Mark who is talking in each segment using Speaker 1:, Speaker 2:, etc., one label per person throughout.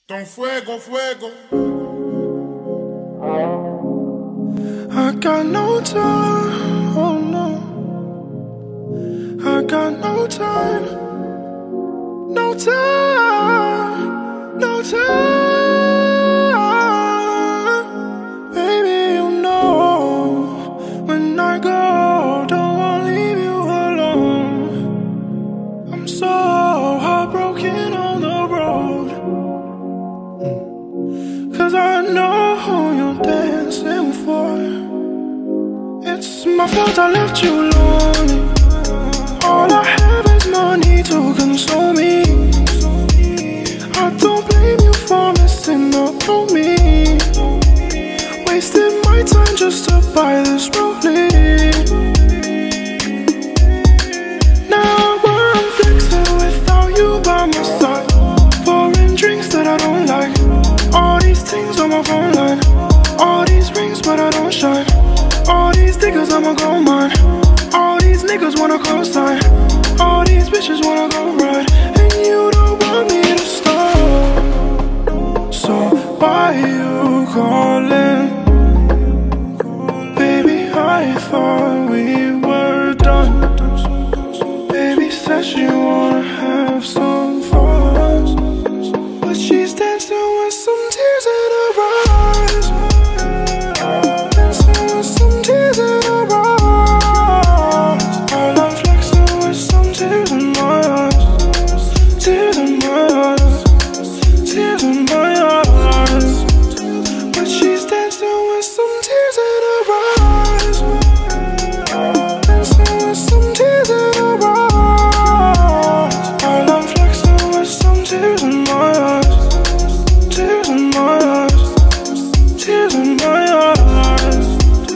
Speaker 1: Con fuego, fuego.
Speaker 2: I got no time, oh no. I got no time, no time, no time. Baby, you know when I go, don't wanna leave you alone. I'm so heartbroken on the road, 'cause I know who you're dancing for. It's my fault I left you lonely. All I have is money to console me. I don't blame you for missing out on me. Wasted my time just to buy this rolling. Now I'm flexing without you by my side, pouring drinks that I don't like. All these things on my phone line, all these rings but I don't shine. All these niggas I'ma go mine. All these niggas wanna co-sign. All these bitches wanna go ride, and you don't want me to stop. So why you calling? Baby, I thought we were done. Baby said she wanna have some fun, but she's dancing with some tears in her eyes. Dancing with some tears in her eyes. While I'm flexing with some tears in my eyes. Tears in my eyes. Tears in my eyes. But she's dancing with some tears in her eyes. Dancing with some tears in her eyes. While I'm flexing with some tears in my eyes. Tears in my eyes. Tears in my eyes.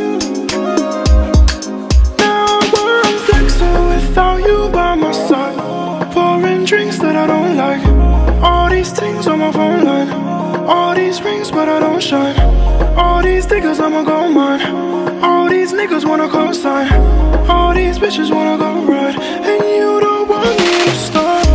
Speaker 2: Now I'm flexing without you by my side, pouring drinks that I don't like. All these things on my phone line, all these rings but I don't shine. All these niggas I'ma go mine. All these niggas wanna co-sign. All these bitches wanna go ride, and you don't want me to stop.